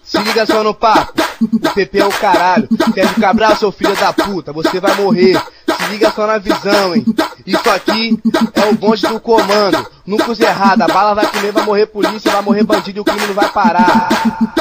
Se liga só no papo, o PP é o caralho. Sérgio Cabral, seu filho da puta, você vai morrer. Se liga só na visão, hein. Isso aqui é o bonde do comando. Nunca use errado, a bala vai comer, vai morrer polícia, vai morrer bandido e o crime não vai parar.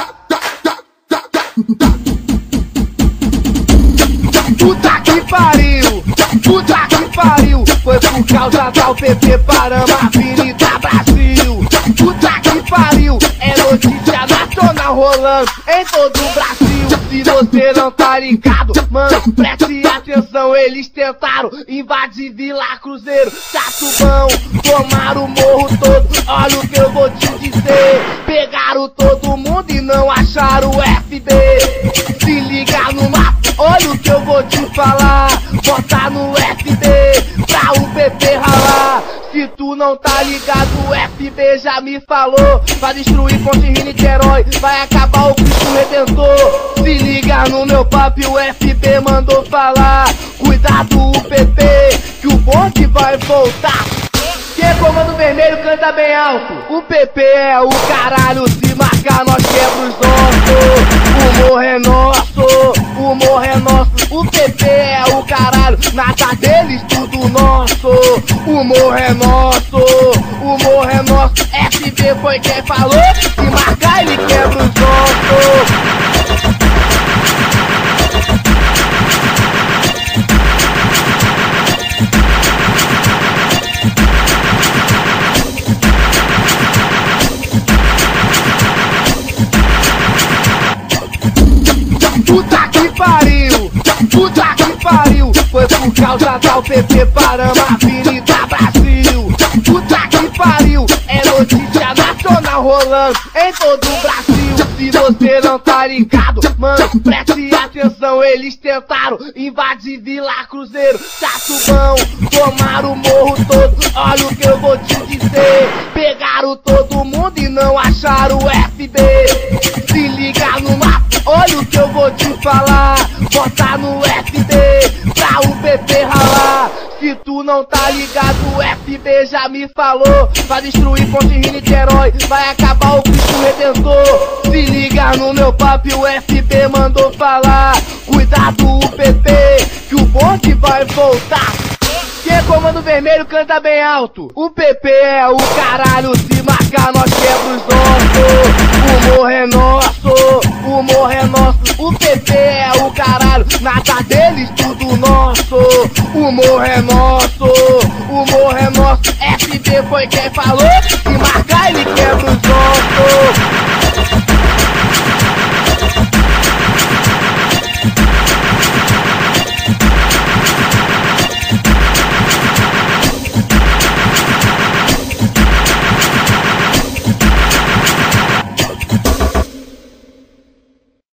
Puta que pariu, puta que pariu. Foi por causa da PP paramos a Avenida Brasil. Puta que pariu, é notícia nacional rolando em todo o Brasil. Se você não tá ligado, mano, preste atenção. Eles tentaram invadir Vila Cruzeiro, Jatobão, tomaram o morro todo. Olha o que eu vou te dizer. Pegaram todo mundo e não acharam o FB. Se liga no mapa, olha o que eu vou te falar. Bota no FB pra o PP ralar. Se tu não tá ligado, o FB já me falou. Vai destruir Ponte Rio, Niterói, vai acabar o Cristo Redentor. Se liga no meu papo, o FB mandou falar. Cuidado o PP, que o bonde vai voltar. Quem é comando vermelho canta bem alto. O PP é o caralho, se marcar nós quebra os ossos. O morro é nosso, o morro é nosso. O PP é o caralho, nada deles, tudo nosso. O morro é nosso, o morro é nosso. FB foi quem falou, se marcar ele quebra os ossos. Puta que pariu, puta que pariu. Foi por causa da PP paramos a Avenida Brasil. Puta que pariu, é notícia nacional rolando em todo o Brasil. Se você não tá ligado, mano, preste atenção. Eles tentaram invadir Vila Cruzeiro, Jatobão, tomaram o morro todo. Olha o que eu vou te dizer. Pegaram todo mundo e não acharam o FB. Se liga no mapa, olha o que eu vou te falar. Bota no FB pra o PP ralar. Se tu não tá ligado, o FB já me falou. Vai destruir Ponte Rio, Niterói, vai acabar o Cristo Redentor. Se liga no meu papo, o FB mandou falar. Cuidado o PP, que o bonde vai voltar. Quem é comando vermelho canta bem alto. O PP é o caralho, se marcar nós quebra os ossos. O morro é nosso, o morro é nosso. O PP é o caralho, nada deles, tudo nosso. O morro é nosso, o morro é nosso. FB foi quem falou, se marcar